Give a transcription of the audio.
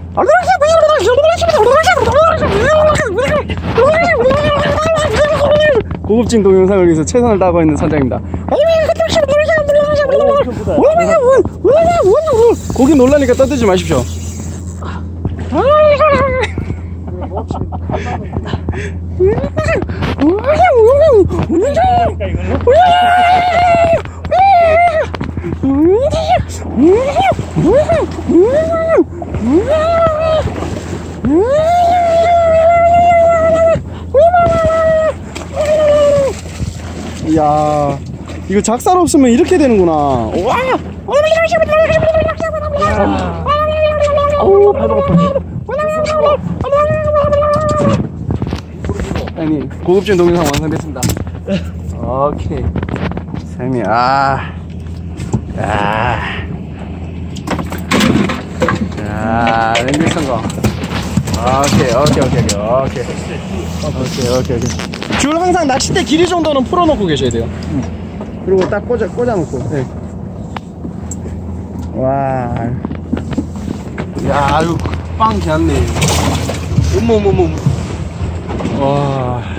고급진 동영상을 위해서 최선을 다하고 있는 선장입니다. 고기 놀라니까 떠들지 마십시오. 이야, 이거 작살 없으면 이렇게 되는구나. 와! 어우, 발 먹었다. 형님, 고급진 동영상 완성됐습니다. 오케이. 쌤이, 랜딩 성공. 오케이. 줄 항상 낚싯대 길이 정도는 풀어놓고 계셔야 돼요. 그리고 딱 꽂아놓고. 네. 와. 야, 이거 빵 개왔네. 어머. 와.